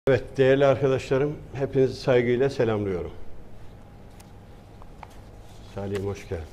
Evet, değerli arkadaşlarım, hepinizi saygıyla selamlıyorum. Salih'im hoş geldin.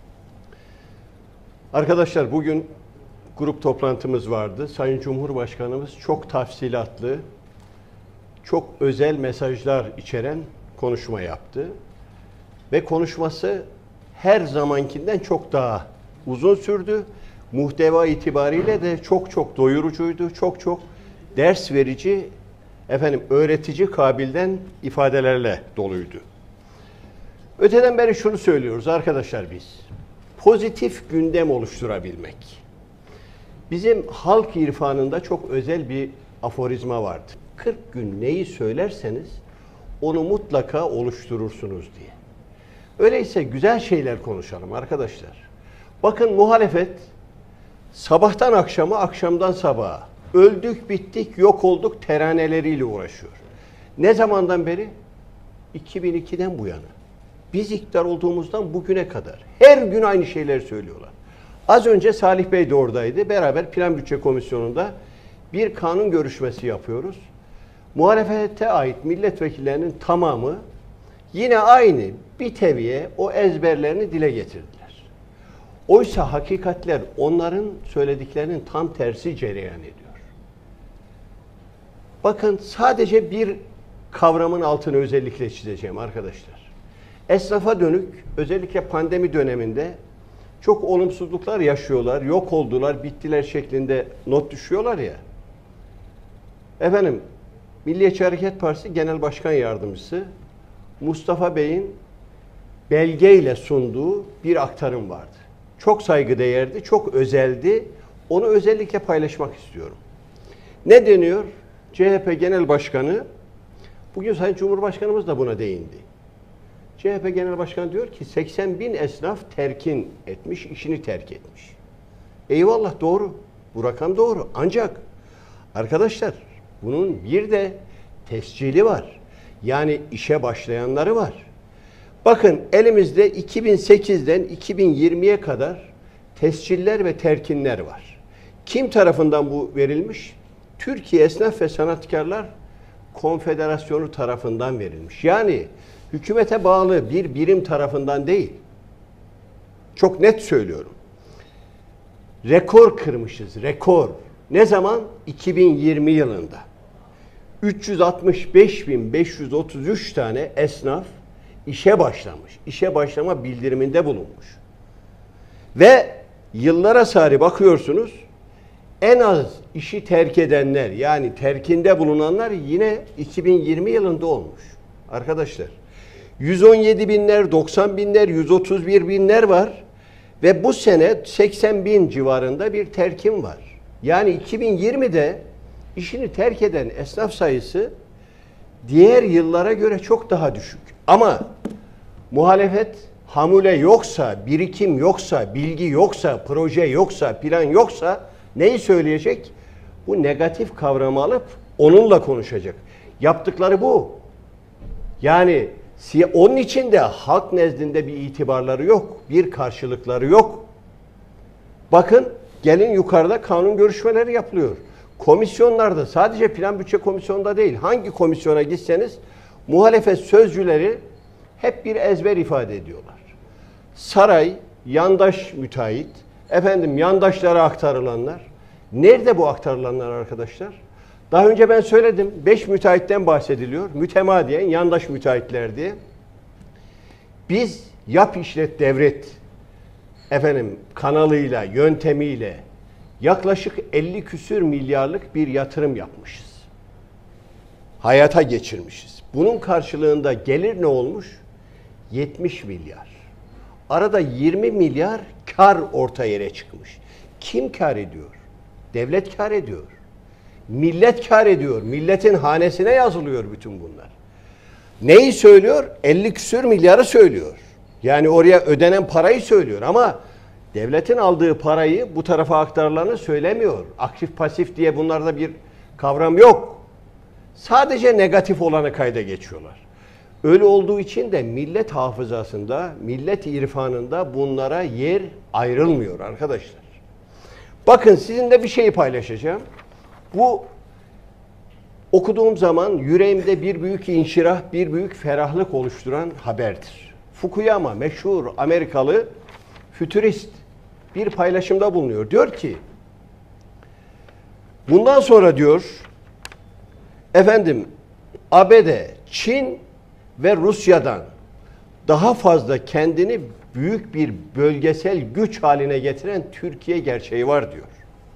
Arkadaşlar, bugün grup toplantımız vardı. Sayın Cumhurbaşkanımız çok tafsilatlı, çok özel mesajlar içeren konuşma yaptı. Ve konuşması her zamankinden çok daha uzun sürdü. Muhteva itibariyle de çok doyurucuydu, çok ders verici, öğretici kabilden ifadelerle doluydu. Öteden beri şunu söylüyoruz arkadaşlar biz. Pozitif gündem oluşturabilmek. Bizim halk irfanında çok özel bir aforizma vardı. 40 gün neyi söylerseniz onu mutlaka oluşturursunuz diye. Öyleyse güzel şeyler konuşalım arkadaşlar. Bakın muhalefet sabahtan akşama, akşamdan sabaha öldük, bittik, yok olduk teraneleriyle uğraşıyor. Ne zamandan beri? 2002'den bu yana. Biz iktidar olduğumuzdan bugüne kadar. Her gün aynı şeyleri söylüyorlar. Az önce Salih Bey de oradaydı. Beraber Plan Bütçe Komisyonu'nda bir kanun görüşmesi yapıyoruz. Muhalefete ait milletvekillerinin tamamı yine aynı bir teviye o ezberlerini dile getirdiler. Oysa hakikatler onların söylediklerinin tam tersi cereyan ediyor. Bakın sadece bir kavramın altını özellikle çizeceğim arkadaşlar. Esnafa dönük özellikle pandemi döneminde çok olumsuzluklar yaşıyorlar, yok oldular, bittiler şeklinde not düşüyorlar ya. Milliyetçi Hareket Partisi Genel Başkan Yardımcısı Mustafa Bey'in belgeyle sunduğu bir aktarım vardı. Çok saygıdeğerdi, çok özeldi. Onu özellikle paylaşmak istiyorum. Ne deniyor? CHP Genel Başkanı, bugün Sayın Cumhurbaşkanımız da buna değindi. CHP Genel Başkanı diyor ki 80 bin esnaf terkin etmiş, işini terk etmiş. Eyvallah doğru, bu rakam doğru. Ancak arkadaşlar bunun bir de tescili var. Yani işe başlayanları var. Bakın elimizde 2008'den 2020'ye kadar tesciller ve terkinler var. Kim tarafından bu verilmiş? Türkiye Esnaf ve Sanatkarlar Konfederasyonu tarafından verilmiş. Yani hükümete bağlı bir birim tarafından değil. Çok net söylüyorum. Rekor kırmışız, rekor. Ne zaman? 2020 yılında. 365.533 tane esnaf işe başlamış. İşe başlama bildiriminde bulunmuş. Ve yıllara sari bakıyorsunuz, en az işi terk edenler, yani terkinde bulunanlar yine 2020 yılında olmuş. Arkadaşlar 117 binler, 90 binler, 131 binler var ve bu sene 80 bin civarında bir terkim var. Yani 2020'de işini terk eden esnaf sayısı diğer yıllara göre çok daha düşük. Ama muhalefet hamule yoksa, birikim yoksa, bilgi yoksa, proje yoksa, plan yoksa neyi söyleyecek? Bu negatif kavramı alıp onunla konuşacak. Yaptıkları bu. Yani onun için de halk nezdinde bir itibarları yok, bir karşılıkları yok. Bakın gelin yukarıda kanun görüşmeleri yapılıyor. Komisyonlarda, sadece Plan Bütçe Komisyonu'nda değil, hangi komisyona gitseniz muhalefet sözcüleri hep bir ezber ifade ediyorlar. Saray, yandaş müteahhit, yandaşlara aktarılanlar. Nerede bu aktarılanlar arkadaşlar? Daha önce ben söyledim, 5 müteahhitten bahsediliyor. Mütemadiyen yandaş müteahhitler diye. Biz yap işlet devret kanalıyla, yöntemiyle yaklaşık 50 küsür milyarlık bir yatırım yapmışız. Hayata geçirmişiz. Bunun karşılığında gelir ne olmuş? 70 milyar. Arada 20 milyar kar orta yere çıkmış. Kim kar ediyor? Devlet kar ediyor. Millet kar ediyor. Milletin hanesine yazılıyor bütün bunlar. Neyi söylüyor? 50 küsür milyarı söylüyor. Yani oraya ödenen parayı söylüyor ama devletin aldığı parayı bu tarafa aktarılanı söylemiyor. Aktif pasif diye bunlarda bir kavram yok. Sadece negatif olanı kayda geçiyorlar. Öyle olduğu için de millet hafızasında, millet irfanında bunlara yer ayrılmıyor arkadaşlar. Bakın sizinle bir şeyi paylaşacağım. Bu okuduğum zaman yüreğimde bir büyük inşirah, bir büyük ferahlık oluşturan haberdir. Fukuyama, meşhur Amerikalı fütürist bir paylaşımda bulunuyor. Diyor ki, bundan sonra diyor, ABD, Çin ve Rusya'dan daha fazla kendini büyük bir bölgesel güç haline getiren Türkiye gerçeği var diyor.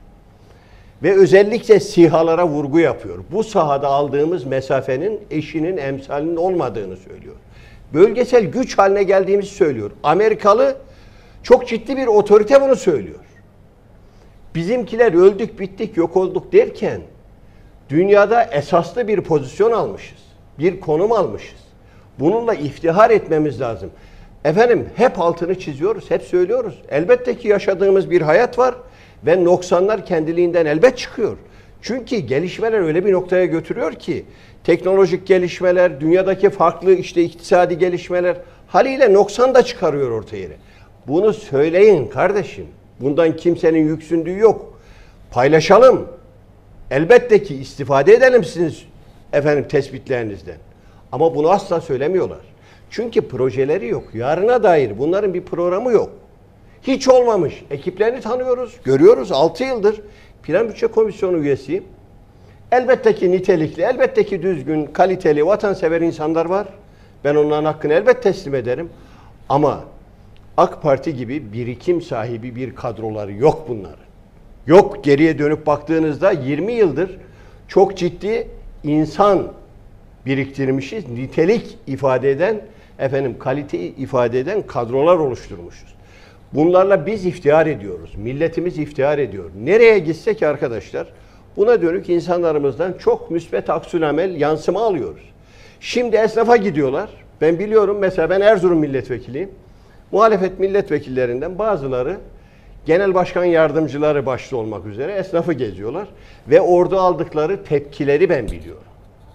Ve özellikle SİHA'lara vurgu yapıyor. Bu sahada aldığımız mesafenin eşinin, emsalinin olmadığını söylüyor. Bölgesel güç haline geldiğimizi söylüyor. Amerikalı çok ciddi bir otorite bunu söylüyor. Bizimkiler öldük, bittik, yok olduk derken dünyada esaslı bir pozisyon almışız. Bir konum almışız. Bununla iftihar etmemiz lazım. Hep altını çiziyoruz, hep söylüyoruz. Elbette ki yaşadığımız bir hayat var ve noksanlar kendiliğinden elbet çıkıyor. Çünkü gelişmeler öyle bir noktaya götürüyor ki teknolojik gelişmeler, dünyadaki farklı iktisadi gelişmeler haliyle noksan da çıkarıyor ortaya. Bunu söyleyin kardeşim. Bundan kimsenin yüksündüğü yok. Paylaşalım. Elbette ki istifade edelim sizin tespitlerinizden. Ama bunu asla söylemiyorlar. Çünkü projeleri yok. Yarına dair bunların bir programı yok. Hiç olmamış. Ekiplerini tanıyoruz, görüyoruz. 6 yıldır Plan Bütçe Komisyonu üyesiyim. Elbette ki nitelikli, elbette ki düzgün, kaliteli, vatansever insanlar var. Ben onların hakkını elbet teslim ederim. Ama AK Parti gibi birikim sahibi bir kadroları yok bunların. Yok, geriye dönüp baktığınızda 20 yıldır çok ciddi insan biriktirmişiz. Nitelik ifade eden, kaliteyi ifade eden kadrolar oluşturmuşuz. Bunlarla biz iftihar ediyoruz. Milletimiz iftihar ediyor. Nereye gitsek arkadaşlar buna dönük insanlarımızdan çok müsbet aksülamel yansıma alıyoruz. Şimdi esnafa gidiyorlar. Ben biliyorum, mesela ben Erzurum milletvekiliyim. Muhalefet milletvekillerinden bazıları, genel başkan yardımcıları başta olmak üzere esnafı geziyorlar. Ve orada aldıkları tepkileri ben biliyorum.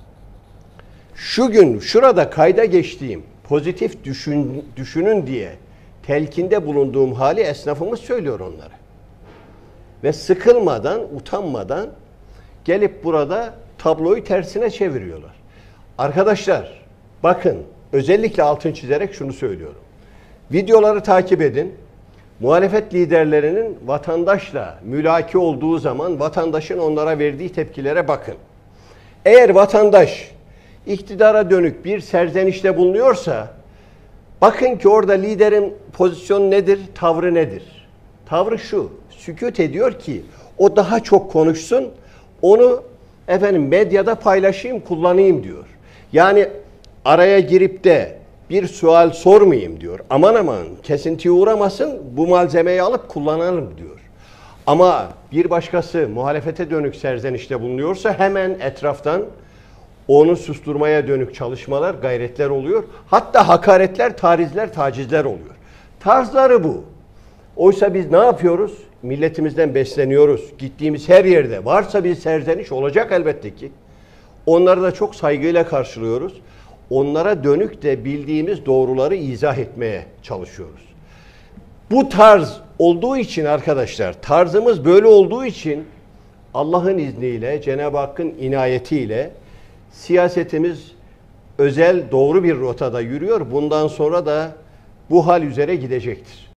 Şu gün şurada kayda geçtiğim, pozitif düşünün diye telkinde bulunduğum hali esnafımız söylüyor onlara. Ve sıkılmadan, utanmadan gelip burada tabloyu tersine çeviriyorlar. Arkadaşlar bakın, özellikle altını çizerek şunu söylüyorum. Videoları takip edin. Muhalefet liderlerinin vatandaşla mülaki olduğu zaman vatandaşın onlara verdiği tepkilere bakın. Eğer vatandaş iktidara dönük bir serzenişte bulunuyorsa bakın ki orada liderin pozisyonu nedir, tavrı nedir? Tavrı şu, sükût ediyor ki o daha çok konuşsun, onu medyada paylaşayım, kullanayım diyor. Yani araya girip de bir sual sormayayım diyor. Aman aman kesintiye uğramasın, bu malzemeyi alıp kullanalım diyor. Ama bir başkası muhalefete dönük serzenişte bulunuyorsa hemen etraftan onu susturmaya dönük çalışmalar, gayretler oluyor. Hatta hakaretler, tarizler, tacizler oluyor. Tarzları bu. Oysa biz ne yapıyoruz? Milletimizden besleniyoruz. Gittiğimiz her yerde varsa bir serzeniş olacak elbette ki. Onları da çok saygıyla karşılıyoruz. Onlara dönük de bildiğimiz doğruları izah etmeye çalışıyoruz. Bu tarz olduğu için arkadaşlar, tarzımız böyle olduğu için Allah'ın izniyle, Cenab-ı Hakk'ın inayetiyle siyasetimiz özel, doğru bir rotada yürüyor. Bundan sonra da bu hal üzere gidecektir.